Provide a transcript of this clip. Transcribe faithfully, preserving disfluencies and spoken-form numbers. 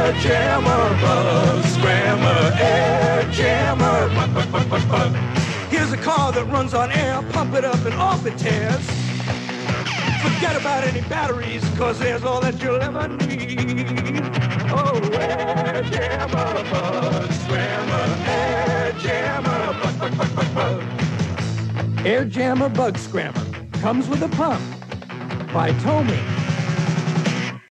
air jammer, bug scrammer, air jammer, bug, bug, bug, bug, bug. Here's a car that runs on air, pump it up and off it tears. Forget about any batteries, cause there's all that you'll ever need. Oh, air jammer, bug scrammer, air jammer, bug, bug, bug, bug, bug. Air jammer bug scrammer comes with a pump by Tomy.